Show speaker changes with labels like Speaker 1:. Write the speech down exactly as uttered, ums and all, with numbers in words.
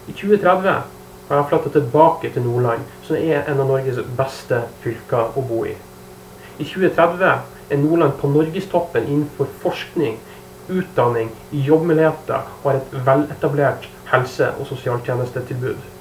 Speaker 1: I tjue tretti har jeg flyttet tilbake til Nordland, som er en av Norges beste fylker å bo i. I tjue tretti er Nordland på Norgestoppen innenfor forskning, utdanning, jobbmuligheter og har et veletablert helse- og sosialtjenestetilbud.